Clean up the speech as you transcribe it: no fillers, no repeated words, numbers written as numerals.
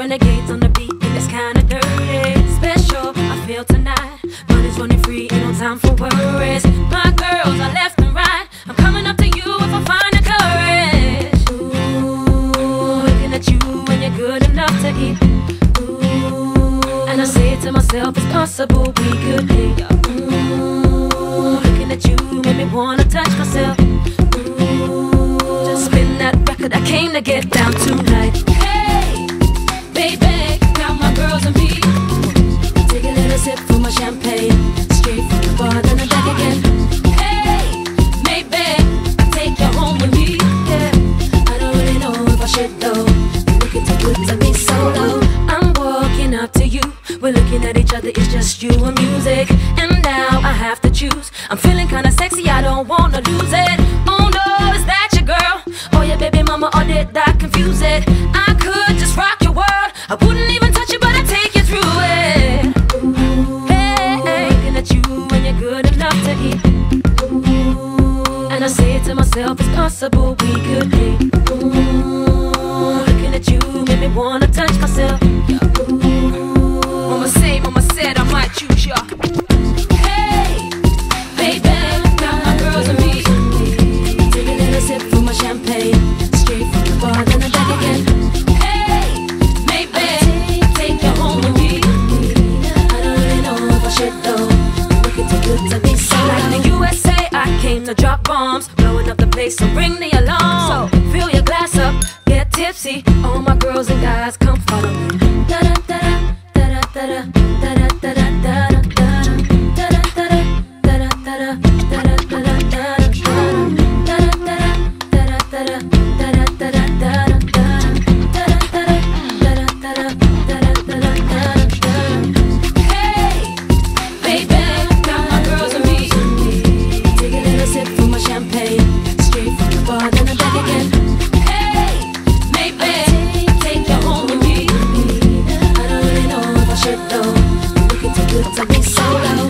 renegades on the beat, and it's kinda dirty. Special, I feel tonight. Money's running free, ain't no time for worries. My girls are left and right. I'm coming up to you if I find the courage. Ooh, looking at you when you're good enough to eat. Ooh, and I say to myself, it's possible we could be. Ooh, looking at you made me wanna touch myself. Ooh, just spin that record, I came to get down tonight. Hey, baby, got my girls and me. Take a little sip from my champagne, straight from the bar, then I'm back again. Hey, maybe I'll take you home with me. Yeah, I don't really know if I should though. You're looking too good to be solo. I'm walking up to you, we're looking at each other, it's just you and music. And now I have to choose. I'm feeling kinda sexy, I don't wanna lose it. Oh no, is that your girl? Oh yeah, baby mama, or did I confuse it? I could just rock your world, I wouldn't even touch you, but I'd take you through it. Hey, looking at you when you're good enough to eat. And I say to myself, it's possible we could be. Looking at you made me wanna touch myself. Mama said I might choose ya. Hey, baby, got my girls and me. Take a little sip from my champagne, straight from the bar, then I'm back again. Hey, maybe take you home with me. I don't really know if I should though. Looking too good to be so. Like the USA, I came to drop bombs, blowing up the place, so ring the alarm. So fill your glass up, get tipsy. All my girls and guys, come follow me. Da da da da da da da da da da da da. To be solo.